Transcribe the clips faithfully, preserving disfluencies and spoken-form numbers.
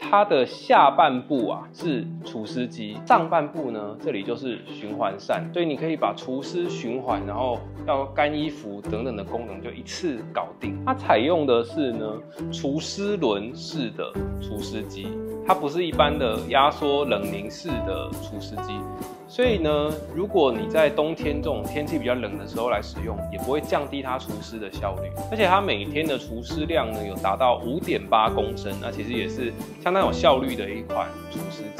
它的下半部啊是除湿机，上半部呢这里就是循环扇，所以你可以把除湿、循环，然后要干衣服等等的功能就一次搞定。它采用的是呢除湿轮式的除湿机，它不是一般的压缩冷凝式的除湿机。 所以呢，如果你在冬天这种天气比较冷的时候来使用，也不会降低它除湿的效率。而且它每天的除湿量呢，有达到 五点八公升，那其实也是相当有效率的一款除湿机。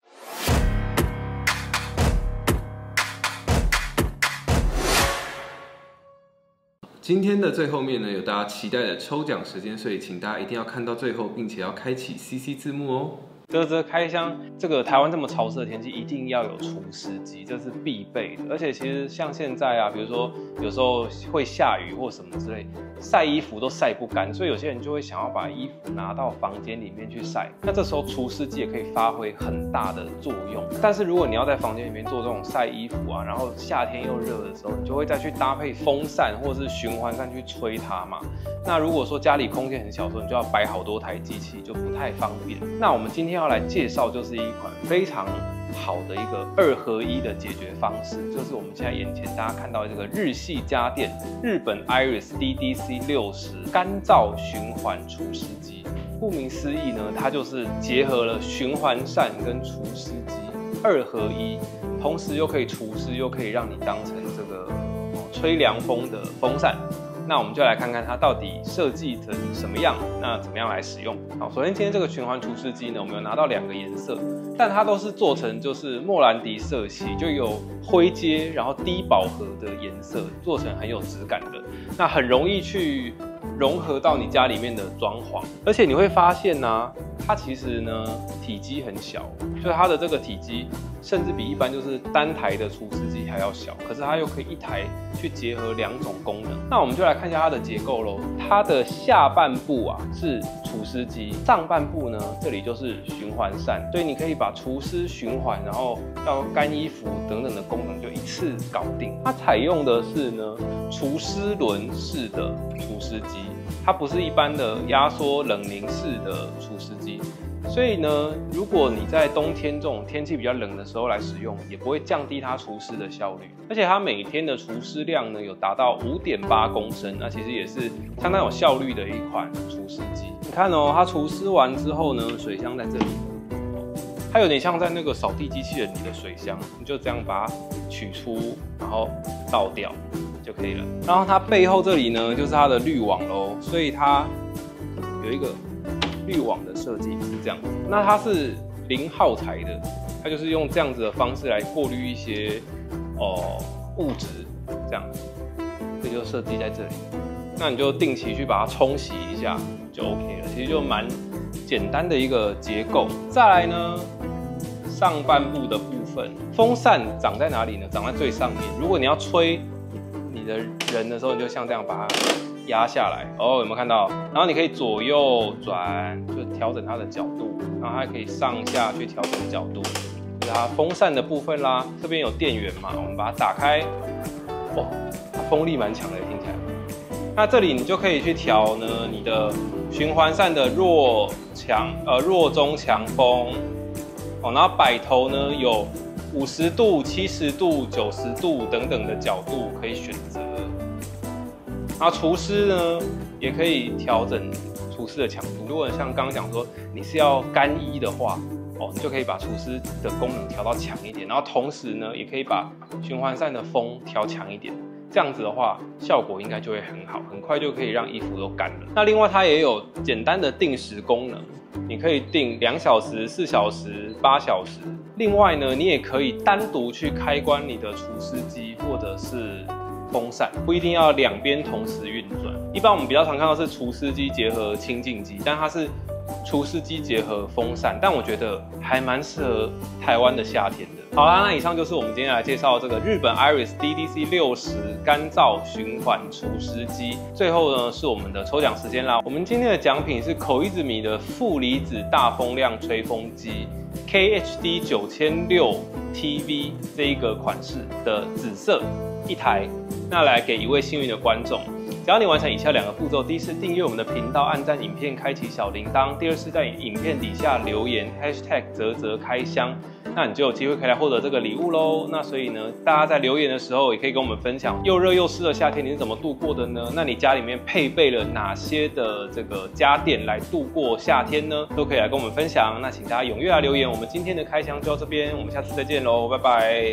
今天的最后面呢，有大家期待的抽奖时间，所以请大家一定要看到最后，并且要开启 C C 字幕哦。 嘖嘖开箱，这个台湾这么潮湿的天气，一定要有除湿机，这是必备的。而且其实像现在啊，比如说有时候会下雨或什么之类，晒衣服都晒不干，所以有些人就会想要把衣服拿到房间里面去晒。那这时候除湿机也可以发挥很大的作用。但是如果你要在房间里面做这种晒衣服啊，然后夏天又热的时候，你就会再去搭配风扇或者是循环扇去吹它嘛。那如果说家里空间很小的时候，你就要摆好多台机器，就不太方便。那我们今天要 要来介绍就是一款非常好的一个二合一的解决方式，就是我们现在眼前大家看到的这个日系家电日本 Iris D D C 六十干燥循环除湿机。顾名思义呢，它就是结合了循环扇跟除湿机二合一，同时又可以除湿，又可以让你当成这个吹凉风的风扇。 那我们就来看看它到底设计成什么样，那怎么样来使用？好，首先今天这个循环除湿机呢，我们有拿到两个颜色，但它都是做成就是莫兰迪色系，就有灰阶，然后低饱和的颜色，做成很有质感的，那很容易去融合到你家里面的装潢，而且你会发现呢、啊，它其实呢体积很小，就是它的这个体积甚至比一般就是单台的除湿机还要小，可是它又可以一台去结合两种功能。那我们就来看一下它的结构咯。它的下半部啊是除湿机，上半部呢这里就是循环扇，所以你可以把除湿、循环，然后要干衣服等等的功能就一次搞定。它采用的是呢除湿轮式的除湿机。 它不是一般的压缩冷凝式的除湿机，所以呢，如果你在冬天这种天气比较冷的时候来使用，也不会降低它除湿的效率。而且它每天的除湿量呢，有达到 五点八公升，那其实也是相当有效率的一款除湿机。你看哦，它除湿完之后呢，水箱在这里，它有点像在那个扫地机器人里的水箱，你就这样把它取出，然后倒掉。 就可以了。然后它背后这里呢，就是它的滤网咯，所以它有一个滤网的设计是这样。那它是零耗材的，它就是用这样子的方式来过滤一些哦物质，这样，这就设计在这里。那你就定期去把它冲洗一下就 OK 了。其实就蛮简单的一个结构。再来呢，上半部的部分，风扇长在哪里呢？长在最上面。如果你要吹 你的人的时候，你就像这样把它压下来哦，有没有看到？然后你可以左右转，就调整它的角度，然后它可以上下去调整角度。这是它风扇的部分啦，这边有电源嘛，我们把它打开，哦，它风力蛮强的，听起来。那这里你就可以去调呢，你的循环扇的弱强呃弱中强风，哦，然后摆头呢有 五十度、七十度、九十度等等的角度可以选择。然后除湿呢，也可以调整除湿的强度。如果像刚刚讲说你是要干衣的话，哦，你就可以把除湿的功能调到强一点。然后同时呢，也可以把循环扇的风调强一点。这样子的话，效果应该就会很好，很快就可以让衣服都干了。那另外它也有简单的定时功能，你可以定两小时、四小时、八小时。 另外呢，你也可以单独去开关你的除湿机或者是风扇，不一定要两边同时运转。一般我们比较常看到是除湿机结合清净机，但它是除湿机结合风扇，但我觉得还蛮适合台湾的夏天的。好啦，那以上就是我们今天来介绍这个日本 Iris D D C 六十干燥循环除湿机。最后呢，是我们的抽奖时间啦。我们今天的奖品是口一子米的负离子大风量吹风机。 K H D 九千六 T V 这一个款式的紫色一台，那来给一位幸运的观众。 只要你完成以下两个步骤，第一是订阅我们的频道，按赞影片，开启小铃铛；第二是在影片底下留言 hashtag 嘖嘖开箱，那你就有机会可以来获得这个礼物喽。那所以呢，大家在留言的时候也可以跟我们分享，又热又湿的夏天你是怎么度过的呢？那你家里面配备了哪些的这个家电来度过夏天呢？都可以来跟我们分享。那请大家踊跃来留言。我们今天的开箱就到这边，我们下次再见喽，拜拜。